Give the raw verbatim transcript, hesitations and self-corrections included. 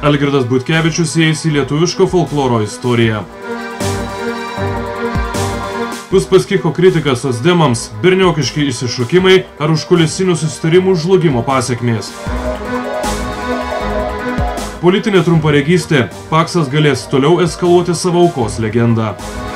Algirdas Butkevičius įeis į lietuviško folkloro istoriją. Uspaskicho kritika socdemams, berniokiški išsišokimai ar užkulisinių susitarimų žlugimo pasekmės. Politinė trumparegystė, Paksas galės toliau eskaluoti savo aukos legendą.